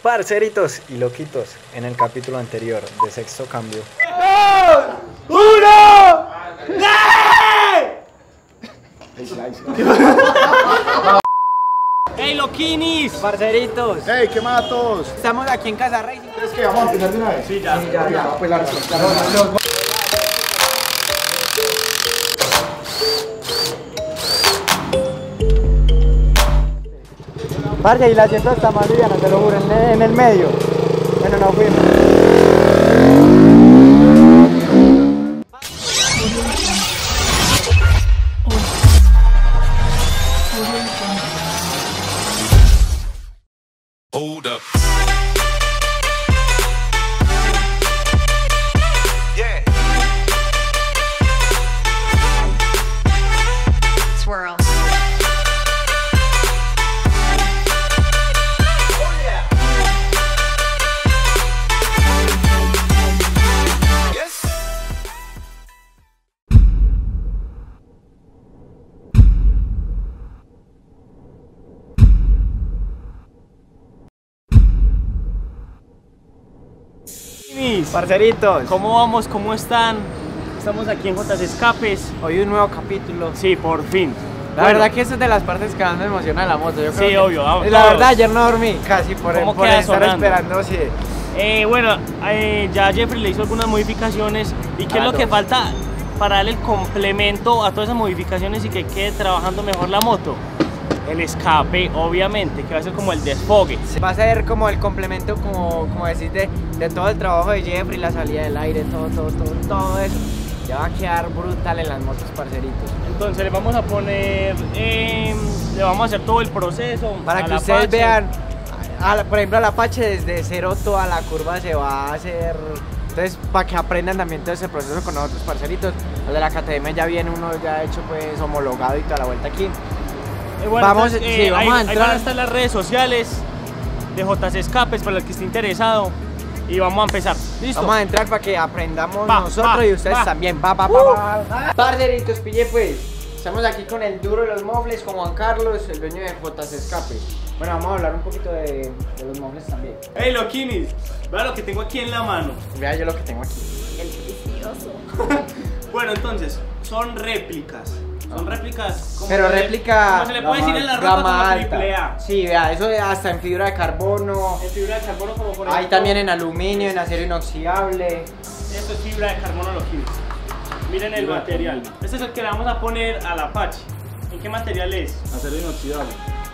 Parceritos y loquitos, en el capítulo anterior de Sexto Cambio. ¡2! ¡1! ¡Hey, loquinis! Parceritos, ¡Ey, qué matos! estamos aquí en Casa Racing. ¿Crees que vamos a empezar de una vez? Sí, ya. Pues la Parce, y la asiento está más liviana, te lo juro, en el medio. Bueno, no fuimos. Hold up. Swirl. Parceritos, ¿Cómo vamos? ¿Cómo están? Estamos aquí en Jotas Escapes. hoy un nuevo capítulo. Sí, por fin. La verdad que esta es de las partes que más me emociona de la moto. Yo creo Sí, que- obvio, vamos. La verdad, ayer no dormí casi por ¿Cómo por queda estar sonando? esperando, sí. Bueno, ya Jeffrey le hizo algunas modificaciones. ¿Y qué es lo que falta para darle el complemento a todas esas modificaciones y que quede trabajando mejor la moto? El escape, obviamente, que va a ser como el desfogue. Va a ser como el complemento, como decís, de todo el trabajo de Jeffrey, la salida del aire, todo eso. Ya va a quedar brutal en las motos, parceritos. Entonces le vamos a poner, le vamos a hacer todo el proceso. Para al que ustedes Apache. vean, por ejemplo, al Apache desde cero toda la curva se va a hacer. Entonces, para que aprendan también todo ese proceso con nosotros, parceritos. Al de la academia ya viene uno ya hecho, pues, homologado y toda la vuelta aquí. Bueno, Vamos, entonces, sí, vamos a ahí entrar. van a estar las redes sociales de Jotas Escapes para el que esté interesado. Y vamos a empezar. ¿Listo? Vamos a entrar para que aprendamos Va, nosotros va, y ustedes va. también. Parceritos, pille pues. Estamos aquí con el duro de los mofles, con Juan Carlos, el dueño de Jotas Escape. Bueno, vamos a hablar un poquito de los mofles también. Hey, loquinis, vean lo que tengo aquí en la mano. Vea yo lo que tengo aquí. El precioso. Bueno, entonces, son réplicas. Son réplicas como Pero réplica. como se le puede decir en la ropa como gama triple A. alta. Sí, vea, eso hasta en fibra de carbono. En fibra de carbono como por Hay ejemplo, también en aluminio, en acero inoxidable. esto es fibra de carbono, loquinis. Miren el material. Este es el que le vamos a poner al Apache. ¿En qué material es? Acero inoxidable.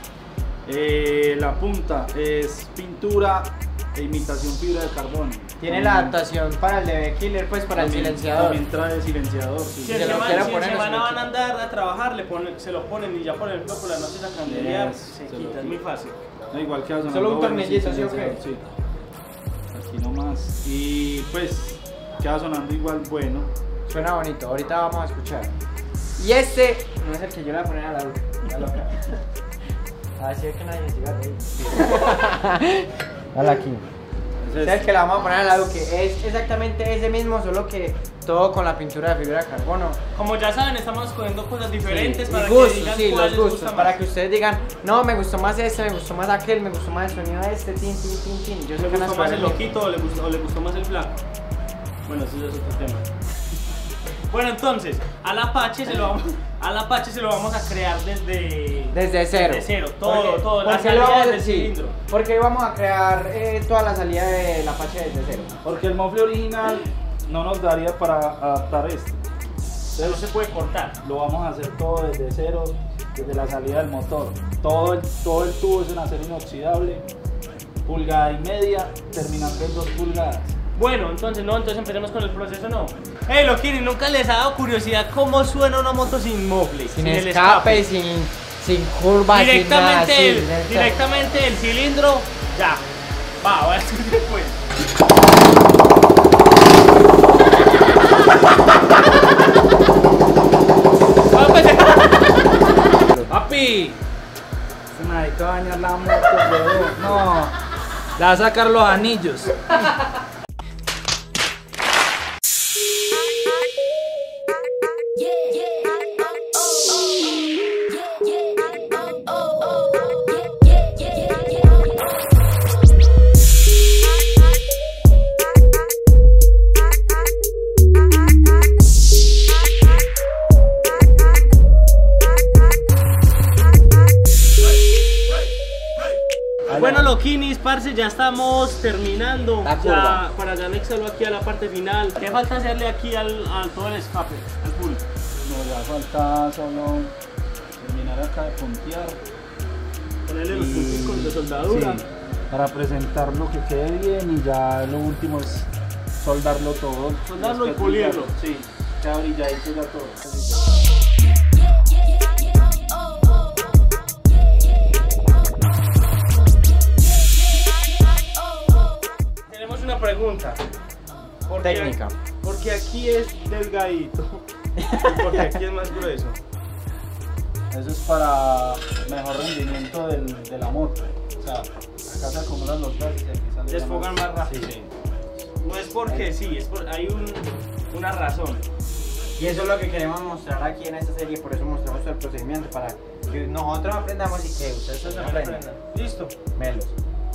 La punta es pintura e imitación fibra de carbono. Tiene la adaptación para el DB Killer, pues para el silenciador. También trae silenciador. Sí. Si se en lo semana, quiero si en poner, semana se lo van a andar a trabajar, se lo ponen y ya por ejemplo por la noche a candelear, Yes, se se lo quita, es quita. muy fácil. No, igual que sonando Solo un bueno, tornillito, sin ¿sí o qué? silenciador, sí. Aquí nomás. Y pues queda sonando igual bueno. Suena bonito, ahorita vamos a escuchar. Y este no es el que yo le voy a poner a la luz. Así es que nadie siga ahí. Dale aquí. Ese Este es el que le vamos a poner a la Duque. Es exactamente ese mismo, solo que todo con la pintura de fibra de carbono. Como ya saben, estamos escogiendo cosas diferentes Y para gustos, que digan sí, cuál los les gustos, gusta para más. que ustedes digan, no, me gustó más este, me gustó más aquel, me gustó más el sonido de este, tin. Yo sé ¿Le que van a gustó más el escoger loquito o le gustó más el flaco? Bueno, eso ya es otro tema. Bueno, entonces, al Apache se lo vamos a crear desde cero. Desde cero, Porque- todo, la porque lo salida vamos a del decir, cilindro. porque vamos a crear toda la salida del Apache desde cero. Porque el mofle original no nos daría para adaptar esto. No se puede cortar. Lo vamos a hacer todo desde cero, desde la salida del motor. Todo el tubo es en acero inoxidable, 1,5 pulgadas, terminando en 2 pulgadas. Bueno, entonces empecemos con el proceso, ¿no? Hey, Loquini, ¿nunca les ha dado curiosidad cómo suena una moto sin mofle? Sin escape, sin curvas, sin nada. Directamente del cilindro, ya. Va a escuchar después. ¡Papi! Se me dedicó a dañar la moto, weón. No, le va a sacar los anillos. Loquinis, parce, ya estamos terminando. La Ya, curva. para ya anexarlo aquí a la parte final. ¿Qué falta hacerle aquí al todo el escape, al full? No, ya falta solo terminar acá de puntear. Ponerle los Y- punticos de soldadura. sí, para presentarlo que quede bien y ya lo último es soldarlo todo. Soldarlo y Después pulirlo. brillar, sí, ya brilladito ya todo. Tenemos una pregunta. ¿Por qué- Técnica. Porque aquí es delgadito. Y porque aquí es más grueso. Eso es para mejor rendimiento de la moto. O sea, acá se acumulan los gases y aquí sale. Desfogan más rápido. Sí. No es porque sí, hay una razón. Y eso es lo que queremos mostrar aquí en esta serie, por eso mostramos todo el procedimiento, para que nosotros aprendamos y que ustedes aprendan. Listo. Melos.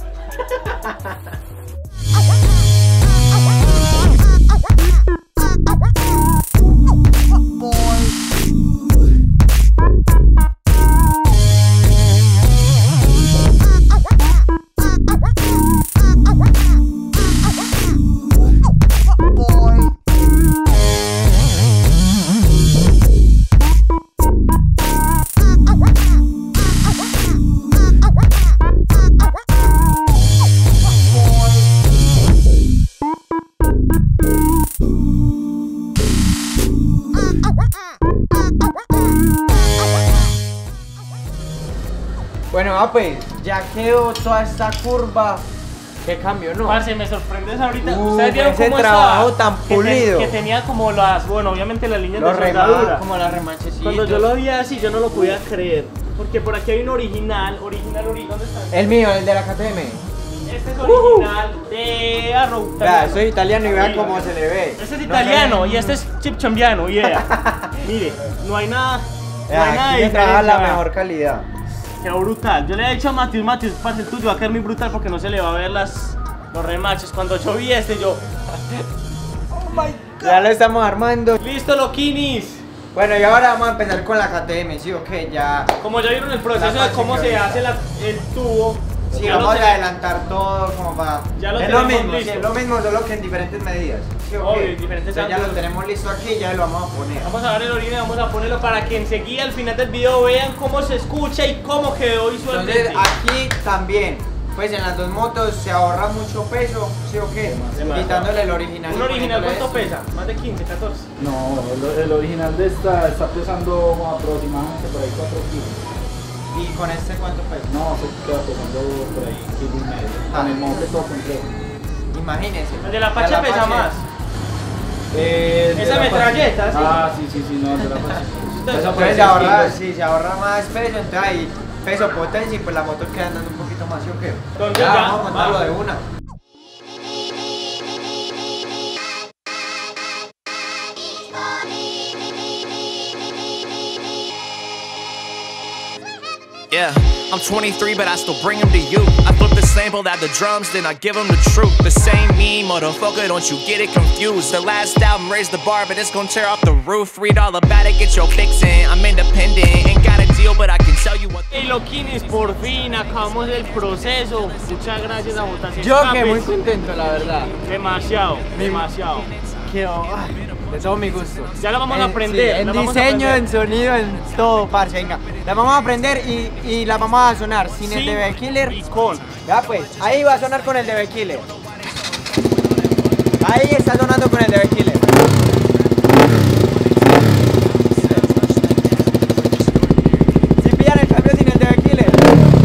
Bueno, pues ya quedó toda esta curva. ¿Qué cambio, no? Parce, me sorprendes ahorita. Uf, Ustedes vieron ese cómo trabajo estaba? tan pulido. Que tenía como las, bueno, obviamente las líneas Los de soldadura. como las remanchecitas. Cuando yo lo vi así, yo no lo podía creer. Porque por aquí hay un original, ¿dónde está? El mío, el de la KTM. Este es original de Arrow. Vea, soy italiano y vean Sí. cómo se le ve. Este es No italiano se ve. y este es chipchambiano, yeah. Mire, no hay nada, no hay nada Aquí de se trabaja diferencia. la vea. mejor calidad. Quedó brutal. Yo le he dicho a Matius, parce, el tuyo va a quedar muy brutal porque no se le va a ver los remaches. Cuando yo vi este, yo... Ya lo estamos armando. ¡Listo, loquinis! Bueno, y ahora vamos a empezar con la KTM, ¿sí o qué? Ya. Como ya vieron el proceso La de cómo se básica. hace el tubo. Sí, ya lo vamos a tenemos- adelantar todo como para. Ya lo es lo tenemos mismo, sí, listo. es lo mismo, solo que en diferentes medidas. ¿Sí o Obvio, qué? en diferentes Entonces ya lo ángulos. tenemos listo aquí, ya lo vamos a poner. Vamos a dar el origen y vamos a ponerlo para que enseguida al final del video vean cómo se escucha y cómo quedó visualmente. Entonces aquí también, pues en las dos motos se ahorra mucho peso, ¿sí o qué? Demasiado. Quitándole el original. ¿Un y original poniéndole cuánto esto. pesa? Más de 15, 14. No, el original de esta está pesando aproximadamente por ahí 4 kilos. ¿Y con este cuánto pesa? No, se queda pesando por ahí 1,5 kilos. Con el monte todo completo. Imagínense. El de la Apache pesa más. Esa De la metralleta, Apache. sí. Ah, sí, no, de la Apache. Pesa por Entonces ahí se ahorra, 6 kilos. sí, se ahorra más peso, entonces ahí peso, potencia y pues la moto queda andando un poquito más, ¿sí o qué? Entonces Ya, ya, vamos a montarlo va. de una. Yeah, I'm 23, but I still bring them to you. I flip the sample out the drums, then I give them the truth. The same me, motherfucker, don't you get it confused. The last album raised the bar, but it's gonna tear off the roof. Read all about it, get your fix in. I'm independent, ain't got a deal, but I can tell you what. Hey, loquinis, por fin acabamos el proceso. Muchas gracias a Botas Yo que Escapes. muy contento, la verdad. Demasiado, demasiado. Quedó de todo mi gusto. Ya la vamos a aprender. Sí, en la vamos a diseño, aprender. en sonido, en todo, parce, venga. La vamos a aprender y la vamos a sonar sin el de The Killer. Y con. Ya pues, ahí va a sonar con el de The Killer. Ahí está sonando con el de The Killer. Si pillan el cambio sin el de The Killer.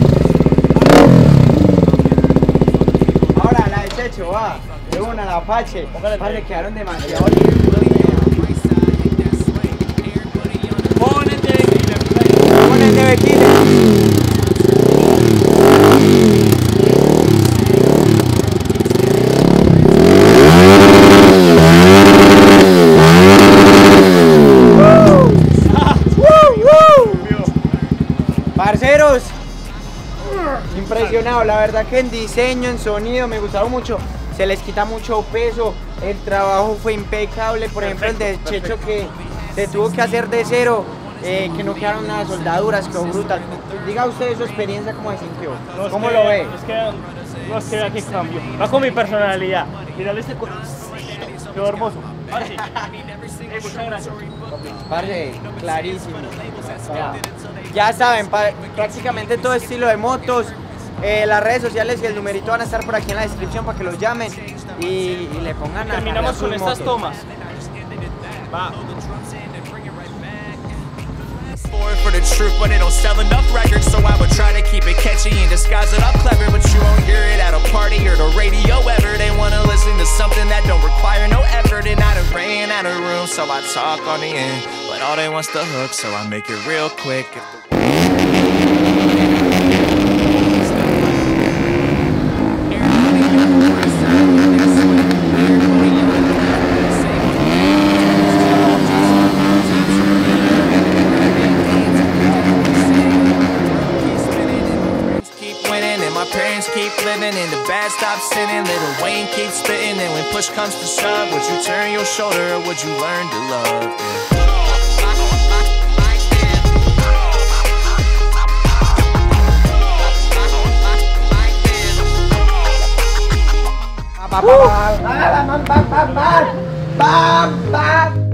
Ahora la de Checho, va. De una, la Apache. Parce, quedaron demasiado lindos. Con el de Killer. Con el de The Killer. Parceros, impresionado, la verdad que en diseño, en sonido me gustaron mucho, se les quita mucho peso, el trabajo fue impecable, por ejemplo el de Checho que se tuvo que hacer de cero, que no quedaron nada de soldaduras, quedó brutal. Diga usted su experiencia, ¿cómo se sintió? No, es ¿Cómo que- lo ve? Es que No, es que vea qué cambio. Va con mi personalidad. Mírale este qué hermoso. Parce. Muchas gracias. Parce, clarísimo. Ya saben, prácticamente todo estilo de motos. Las redes sociales y el numerito van a estar por aquí en la descripción para que los llamen y le pongan a Terminamos con estas tomas. Va. For the truth, but it don't sell enough records, so I would try to keep it catchy and disguise it up clever, but you won't hear it at a party or the radio ever. They wanna listen to something that don't require no effort, and I done ran out of room, so I talk on the end, but all they want's the hook, so I make it real quick. Keep living and the bad stop sinning. Little Wayne keeps spitting, and when push comes to shove, would you turn your shoulder or would you learn to love? Bam, bam, bam, bam, bam, bam, bam, bam.